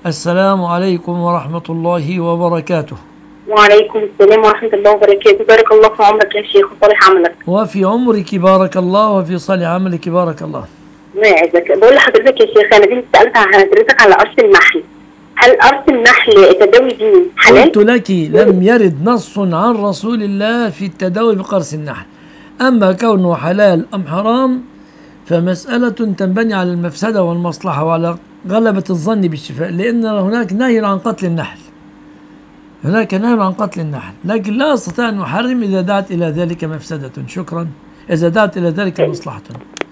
السلام عليكم ورحمة الله وبركاته. وعليكم السلام ورحمة الله وبركاته. بارك الله في عمرك يا شيخ وصالح عملك. وفي عمرك بارك الله وفي صالح عملك بارك الله. الله يعزك. بقول لحضرتك يا شيخ، أنا بنت سألت عن حضرتك على قرص النحل. هل قرص النحل التداوي دي حلال؟ قلت لك لم يرد نص عن رسول الله في التداوي بقرص النحل. أما كونه حلال أم حرام فمسألة تنبني على المفسدة والمصلحة وعلى غلبة الظن بالشفاء، لأن هناك نهي عن قتل النحل، هناك نهي عن قتل النحل، لكن لا أستطيع أن أحرم إذا دعت إلى ذلك مفسدة. شكرا. إذا دعت إلى ذلك مصلحة.